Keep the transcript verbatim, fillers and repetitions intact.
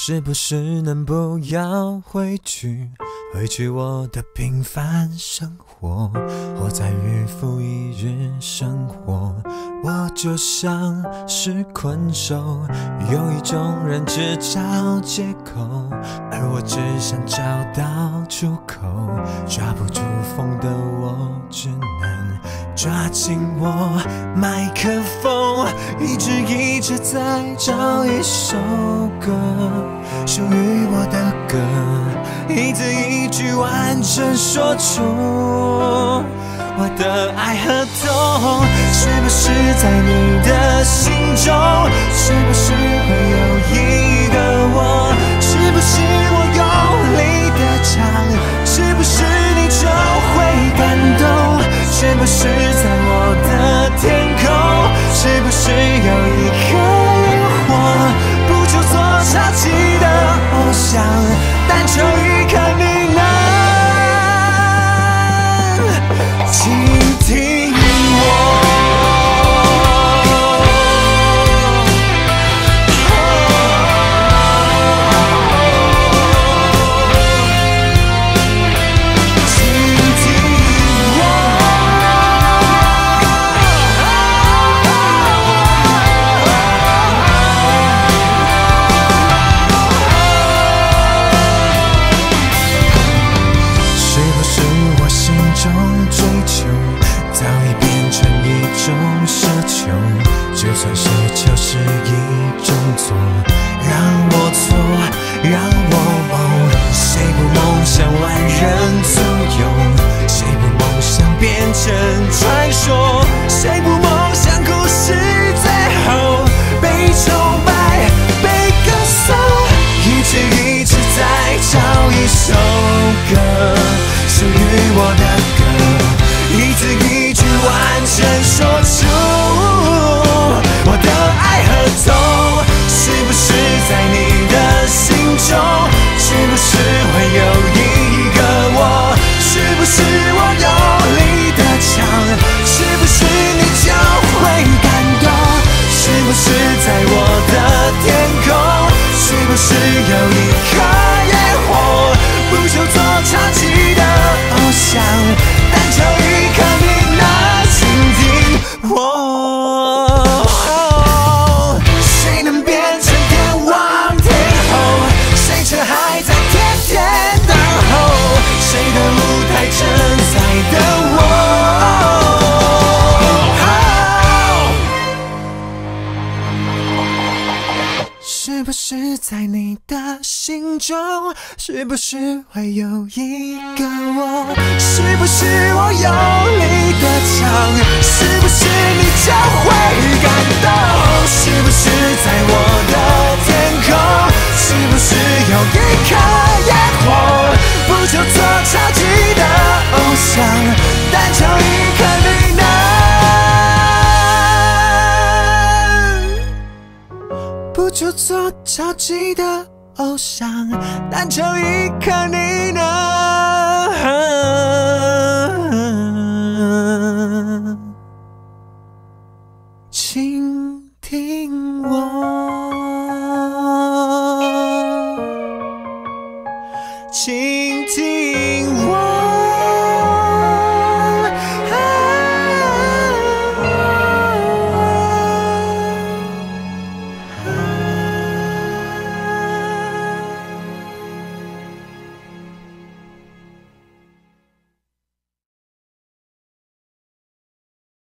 是不是能不要回去，回去我的平凡生活，活在日复一日生活。我就像是困兽，有一种人只找借口，而我只想找到出口。抓不住风的我只能抓紧我麦克风，一直一直在找一首歌，属于我的歌，一字一句完整说出我的爱和痛。是不是在你的心中，是不是会有一个我，是不是我用力的唱，是不是你就会感动，是不是在我的天空，是不是有一颗萤火，不就做超级的偶像，但求一刻你能倾听我。就算是就是一种错，让我错，让我梦，谁不梦想万人簇拥，谁不梦想变成传说，谁不梦想故事最后被崇拜被歌颂，一直一直在找一首歌，属于我的歌，一字一句完整说出我的爱和痛。是不是在你的心中，是不是会有一个我，是不是我用力的唱，是不是你就会感动，是不是在我的天空，是不是有一颗野火，不就做超级的偶像，但求一刻你能倾听我。谁的舞台正在等我？是不是在你的心中，是不是会有一个我，是不是我用力的唱，是不是你就会感动，是不是在我的天空，是不是有一颗野火，不就做超级的偶像，但求一刻你能，不就做超级的偶像，但求一刻你能倾听我，倾听我。